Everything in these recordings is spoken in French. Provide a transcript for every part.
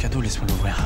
cadeau, laisse-moi l'ouvrir.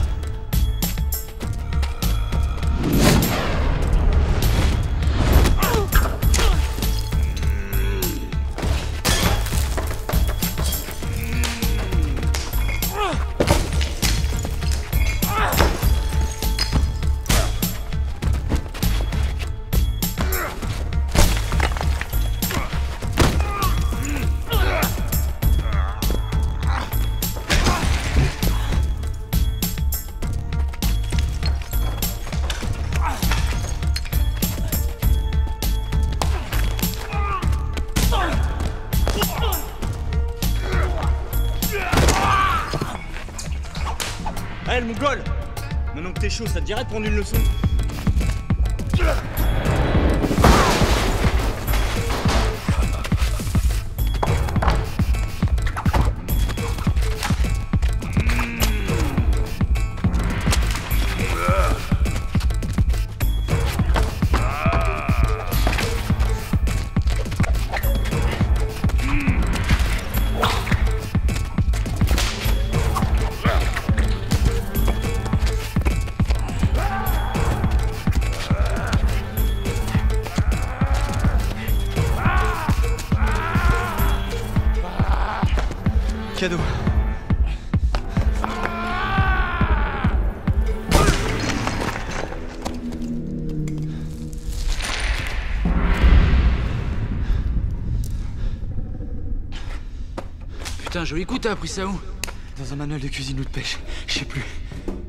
Allez, le mongol! Maintenant que t'es chaud, ça te dirait de prendre une leçon? Cadeau. Putain, joli coup, t'as appris ça où? Dans un manuel de cuisine ou de pêche, je sais plus.